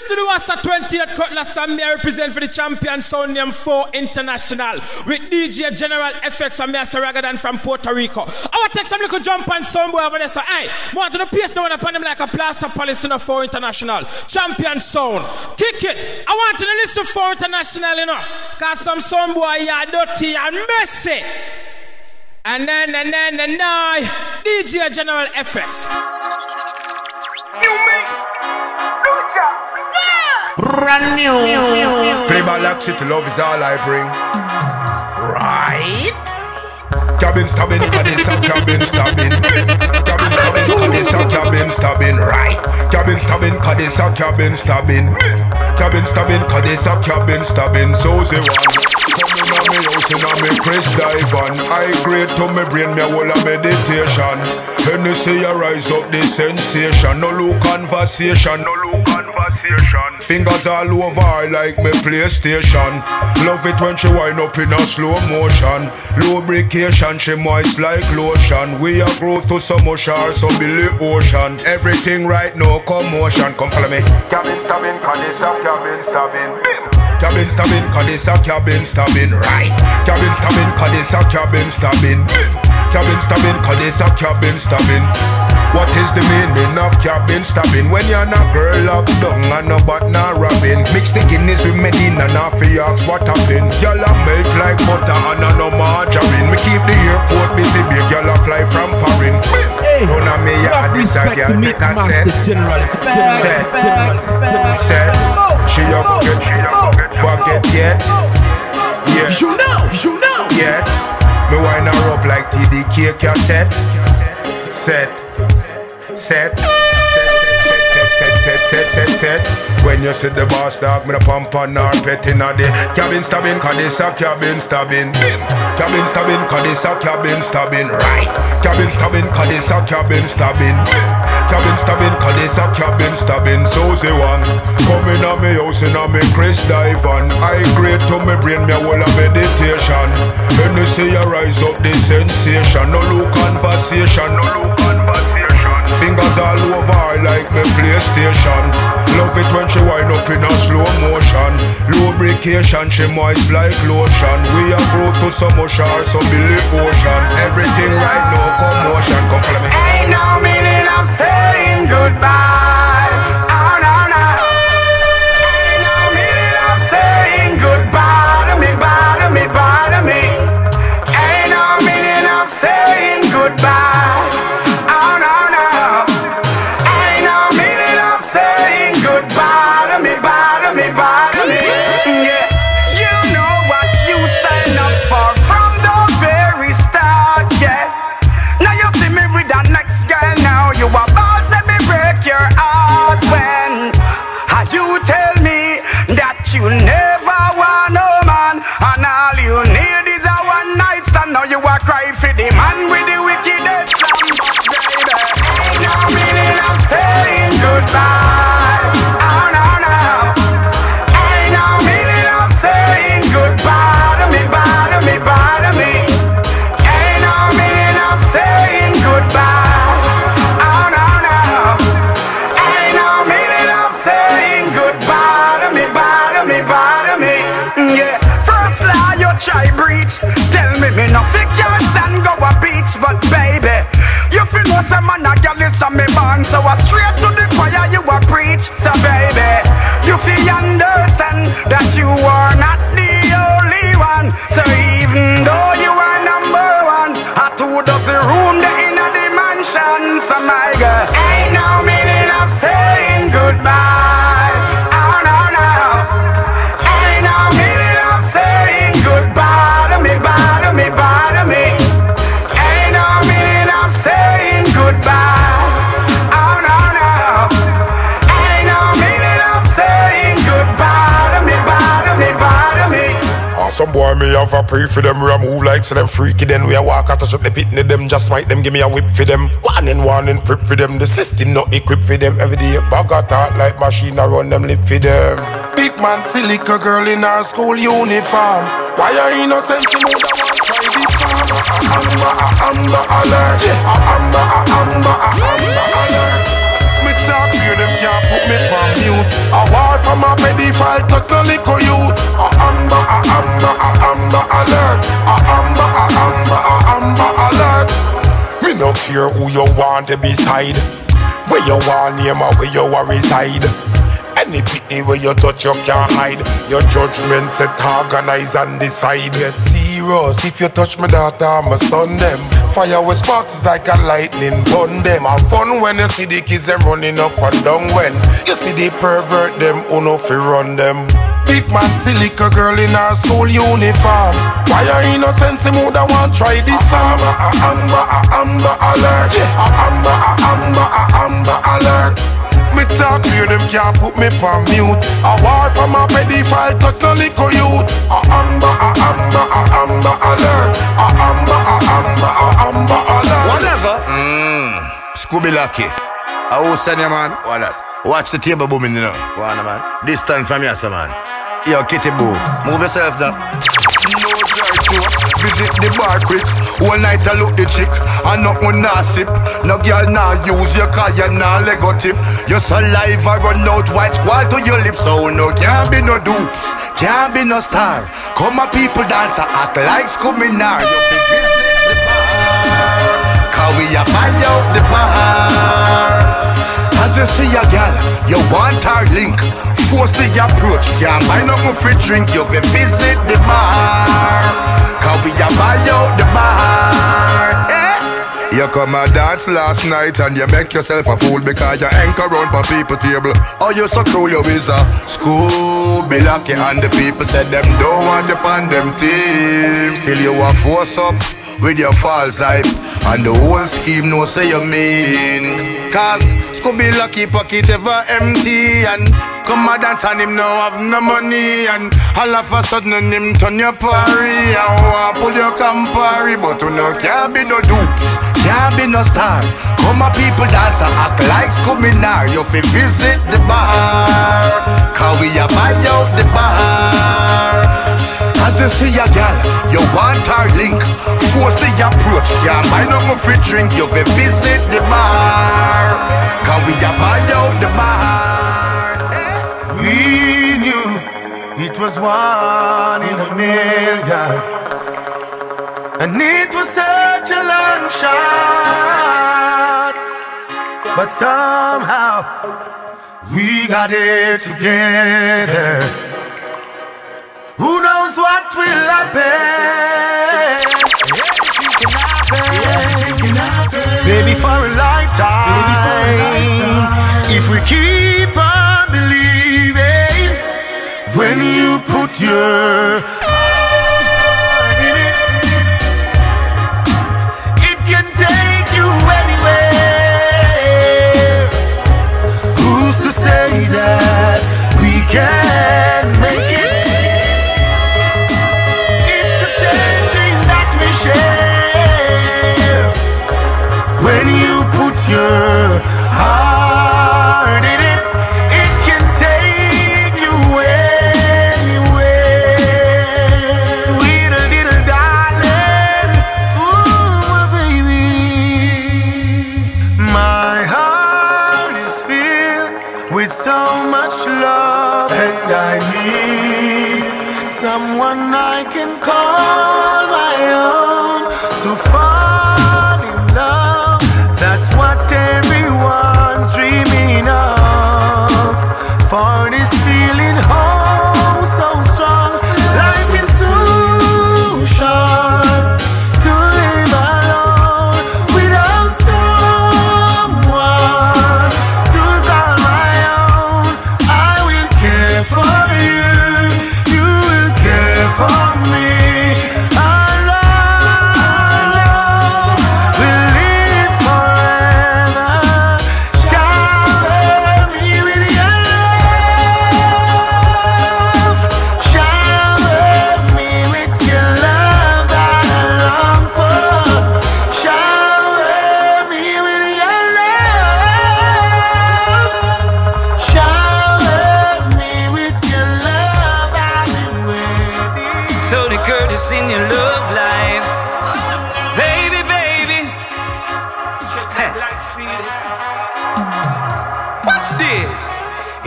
to the Wassa 28 Cutlass and me I represent for the champion sound name 4 International with DJ General FX and me as Ragadan from Puerto Rico. I want to take some little jump and sound boy over there. So, hey, want to the pace now upon them like a plaster police in a 4 International. Champion sound. Kick it. I want to listen to 4 International, you know. Because some sound boy are dirty and messy. And then, DJ General FX. You make brand new. Play my lock city, love is all I bring. Right? Cabin stabbing, this a cabin stabbing. Cabin stabbing, this a cabin stabbing. Right? Cabin stabbing, this a cabin stabbing. Cabin stabbing, this a cabin stabbing. So say one. Coming on me house and on me Chris Divan. I great to me brain, me whole a meditation. Hennessy a rise up the sensation. No look conversation, no look conversation. Fingers all over her like me PlayStation. Love it when she wind up in a slow motion. Lubrication, she moist like lotion. We are growth to some ocean, some Billy Ocean. Everything right now, commotion. Come follow me. Cabin stabbing, cause this a cabin stabbing. Cabin stabbing, cause this a cabin stabbing. Right. Cabin stabbing, cause this a cabin stabbing. Cabin stabbing, cause this a cabin stabbing. What is the meaning of cabin stabbing? When you're not girl locked down and no but not robbing. Mix the Guinness with Medina and off the ask what happened. Y'all a melt like butter and no margarine. Me keep the airport busy, big y'all a fly from foreign. Hey, none of me ya this a girl take a set. Set. She a forget yet. Yeah. You know. Yet. Me wind her up like TDK cassette. Set. When you see the boss dog, me the pump on her pet in a day. Cabin stabbing, cause this a cabin stabbing. Cabin stabbing, cause this a cabin stabbing. Right. Cabin stabbing, cause this a cabin stabbing. Cabin stabbing, cause this a cabin stabbing. So say one. Coming on me house and on me Chris Divan. I great to me brain, me a whole a meditation. When you see you rise up the sensation. No look conversation, no look conversation. Fingers all over her like me PlayStation. Love it when she wind up in a slow motion. Lubrication, she moist like lotion. We are growth to some ocean, some Billy Ocean. Everything right now, commotion. Come follow me. Ain't no meaning of saying goodbye. Oh no no. Ain't no meaning of saying goodbye to me, bye to me, bye to me. Ain't no meaning of saying goodbye. You about to me break your heart when you tell me that you never want no man and all you need is a one night stand. Now you are crying for the man with the wickedest slam, baby. Ain't no meaning of saying goodbye. Oh no no. Ain't no meaning of saying goodbye to me, bye to me, bye to me. Ain't no meaning of saying goodbye. Try breach, tell me no fake your son go a beach, but baby, you feel no some man a girl is on me born, so I straight to the choir you a preach. So baby, you feel understand that you are not the only one. So even though you are number one, I 2 dozen room there in a dimension. So my girl, ain't no meaning of saying goodbye. Some boy me have a pray for them, we a move like so them freaky. Then we a walk out touch up the pitney them, just might them give me a whip for them. Warning prep for them, the system not equipped for them. Every day bag a talk like machine I run them lip for them. Big man see little girl in her school uniform. Why are innocent you know that one try this song? Amber alert, yeah. Amber alert. Me talk clear, them can't put me on mute. A war from a pedophile touch no little youth. A amber alert. A amber alert. Me no care who you want to be side, where you want name or where you want reside. Any pity where you touch you can't hide. Your judgment set organize and decide. Get serious if you touch my daughter, my son them. Fire with sparks is like a lightning gun them. Have fun when you see the kids them running up and down. When you see the pervert them who no fi run them. Big man see little girl in her school uniform. Why are innocent him woulda want try this song? Amber alert. Yeah. Amber alert. Me talk clear, them can't put me on mute. A war from a pedophile touch no little youth. A amber alert. A amber alert. Whatever. Scooby Lucky. I will send you, man. What that? Watch the table booming, you know. What, man? Distant from you, man. Yo, Kitty Boo, move yourself there. No drive to visit the bar quick. One night I look the chick and not one nah sip. No girl nah use your car, you nah Lego tip. Your saliva run out, white squall to your lips. So no, can't be no dupes, can't be no star. Come a people dance and act like Scooby-Nar. You fi visit the bar, cause we a buy out the bar. As you see a girl, you want our link. Force the approach, can't buy nothing for drink. You fi visit the bar, cause we a buy out the bar. You come a dance last night and you make yourself a fool because you anchor round for people table. Oh, you so cool, you is a Scooby Lucky and the people said them don't want you on them team. Still you a force up with your false hype and the whole scheme no say you mean. Cause Scooby Lucky pocket ever empty and come a dance and him now have no money. And all of a sudden him turn your party and want pull your Campari. But you know can't be no dupes, can't be no star. Come a people dance and act like Scooby-Nar. You fi visit the bar, cause we a buy out the bar. As you see a girl, you want our link. Force the approach, can't buy nothing for drink. You fi visit the bar, cause we a buy out the bar. We knew it was 1 in a million, and it was such a long shot. But somehow we got it together. Who knows what will happen? Baby, for a lifetime. If we keep on believing, when you put your heart in it, it can take you anywhere. Who's to say that we can make it? When you put your heart in it, it can take you anywhere. Sweet little darling, ooh, baby. My heart is filled with so much love, and I need someone I can call my own to fall in love. That's what everyone's dreaming of. For this feeling, oh, so strong. Life is too short to live alone without someone to call my own. I will care for you, you will care for me.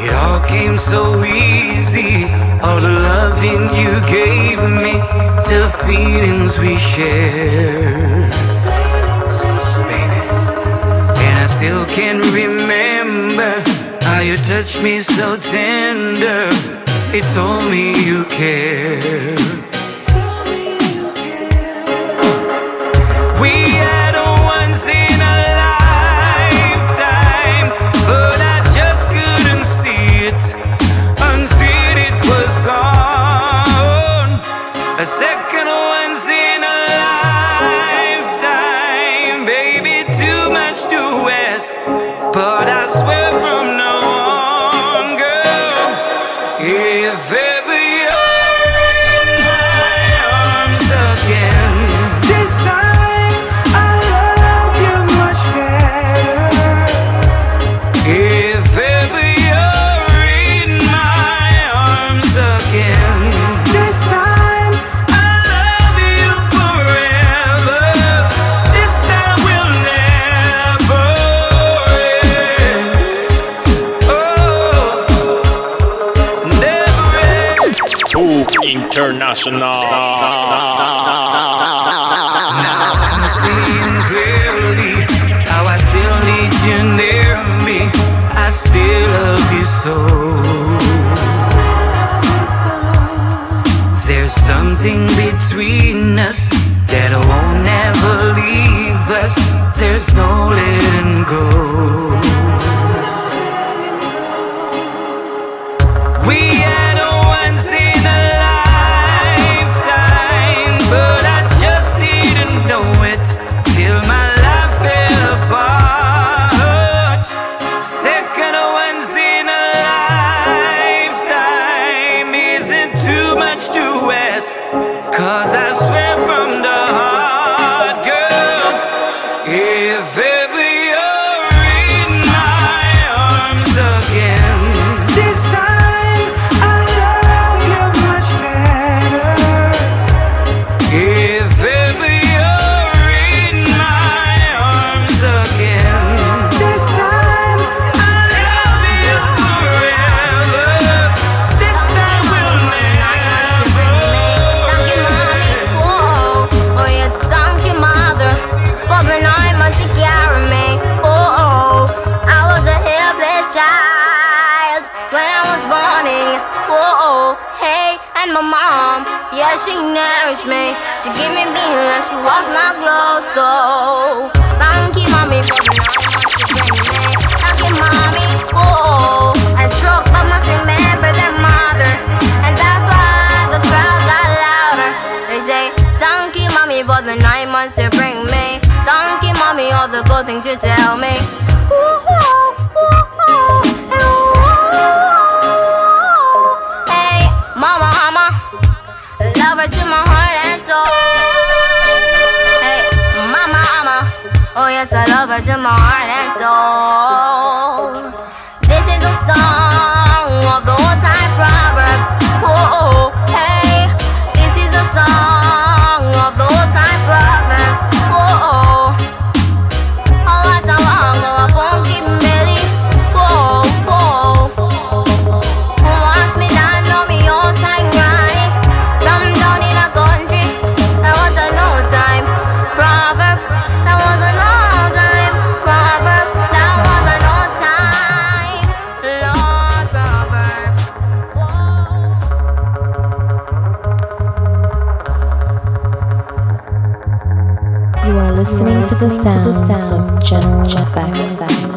It all came so easy, all the loving you gave me, the feelings we shared, baby. And I still can remember how you touched me so tender. It told me you cared. We had a once in a lifetime, but I just couldn't see it until it was gone. A second once in a lifetime, baby, too much to ask, but I swear from now on, girl, if ever you're in my arms again, this time I love you much better. If ever you're in my arms again, this time I love you forever. This time we'll never end. Oh, never end. International. Now I'm seeing clearly how I still need you near me. I still love you so. There's something between us that won't never leave us. There's no letting go. We had a once in a lifetime, but I just didn't know it till my life fell apart. Second once in a lifetime isn't too much to ask, 'cause I swear from the heart, girl, if ever you're in my arms again, this time I love you much better. If ever you're in my arms again, this time I love you forever. This time we'll never end. Oh yes, thank you, mother, for the 9 months to carry me. Oh, I was a helpless child when I was born. Oh, hey, and my mom, yeah, she nourished me. She gave me being and she was my clothes. So thank you, mommy, for the 9 months to bring me. Thank you, mommy. Oh, I drunk but must remember their mother, and that's why the crowd got louder. They say thank you, mommy, for the 9 months to bring me. Thank you, mommy, all the good things you tell me. Hey, mama, love her to my heart and soul. Hey, mama, oh yes, I love her to my heart and soul. This is a song of the old time proverbs. Oh, hey, this is a song of the old time proverbs. Oh, what a long a funky melody. Oh, who wants me down, know me all time right. From down in a country, that was a no time proverb. That was a no time proverb. That was a no time Lord proverb. You are listening to the sounds of General Effects.